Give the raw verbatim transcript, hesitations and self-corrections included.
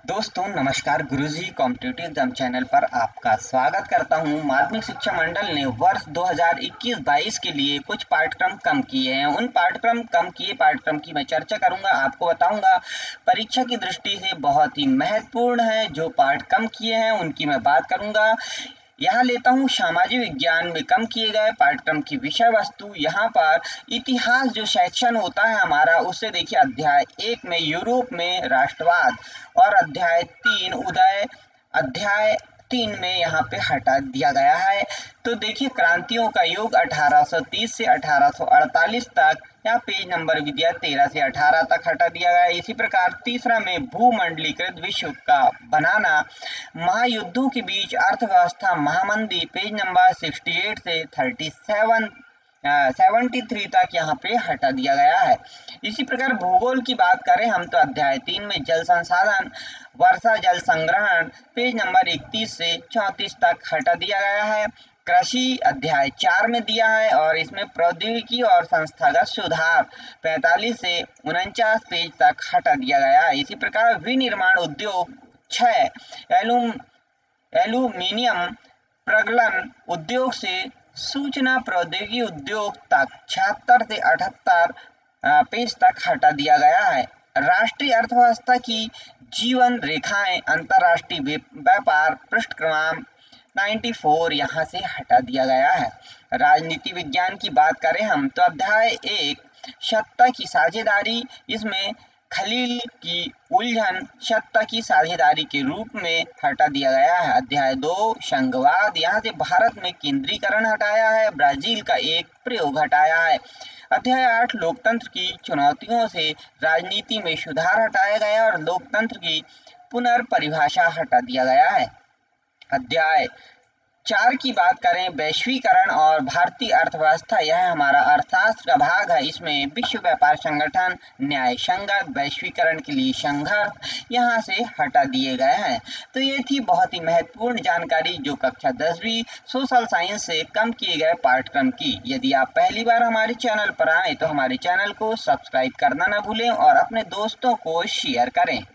दोस्तों नमस्कार, गुरुजी competitive exam channel पर आपका स्वागत करता हूं। माध्यमिक शिक्षा मंडल ने वर्ष दो हज़ार इक्कीस बाईस के लिए कुछ पाठ्यक्रम कम किए हैं। उन पाठ्यक्रम कम किए पाठ्यक्रम की मैं चर्चा करूंगा, आपको बताऊंगा। परीक्षा की दृष्टि से बहुत ही महत्वपूर्ण है। जो पाठ कम किए हैं उनकी मैं बात करूंगा। यहाँ लेता हूँ सामाजिक विज्ञान में कम किए गए पाठ्यक्रम की विषय वस्तु। यहाँ पर इतिहास जो सेक्शन होता है हमारा, उससे देखिए अध्याय एक में यूरोप में राष्ट्रवाद और अध्याय तीन उदय, अध्याय तीन में यहाँ पे हटा दिया गया है। तो देखिए क्रांतियों का योग अठारह सौ तीस से अठारह सौ अड़तालीस तक, या पेज नंबर भी दिया तेरह से अठारह तक हटा दिया गया है। इसी प्रकार तीसरा में भूमंडलीकृत विश्व का बनाना, महायुद्धों के बीच अर्थव्यवस्था महामंदी, पेज नंबर अड़सठ से सैंतीस तिहत्तर तक यहाँ पे हटा दिया गया है। इसी प्रकार भूगोल की बात करें हम तो अध्याय तीन में जल संसाधन, वर्षा जल संग्रहण, पेज नंबर इकतीस से चौंतीस तक हटा दिया गया है। कृषि अध्याय चार में दिया है और इसमें प्रौद्योगिकी और संस्थागत सुधार पैंतालीस से उनचास पेज तक हटा दिया गया है। इसी प्रकार विनिर्माण उद्योग छः, एलुम एल्यूमीनियम प्रगलन उद्योग से सूचना प्रौद्योगिकी उद्योग तक छिहत्तर से अठहत्तर पेज तक हटा दिया गया है। राष्ट्रीय अर्थव्यवस्था की जीवन रेखाएं, अंतर्राष्ट्रीय व्यापार पृष्ठ क्रमांक चौरानवे यहाँ से हटा दिया गया है। राजनीति विज्ञान की बात करें हम तो अध्याय एक सत्ता की साझेदारी, इसमें खलील की उलझन सत्ता की साझेदारी के रूप में हटा दिया गया है। अध्याय दो संघवाद, यहाँ से भारत में केंद्रीकरण हटाया है, ब्राजील का एक प्रयोग हटाया है। अध्याय आठ लोकतंत्र की चुनौतियों से राजनीति में सुधार हटाया गया और लोकतंत्र की पुनर्परिभाषा हटा दिया गया है। अध्याय चार की बात करें वैश्वीकरण और भारतीय अर्थव्यवस्था, यह हमारा अर्थशास्त्र का भाग है। इसमें विश्व व्यापार संगठन, न्याय संगत, वैश्वीकरण के लिए संघर्ष यहाँ से हटा दिए गए हैं। तो ये थी बहुत ही महत्वपूर्ण जानकारी जो कक्षा दसवीं सोशल साइंस से कम किए गए पाठ्यक्रम की। यदि आप पहली बार हमारे चैनल पर आए तो हमारे चैनल को सब्सक्राइब करना न भूलें और अपने दोस्तों को शेयर करें।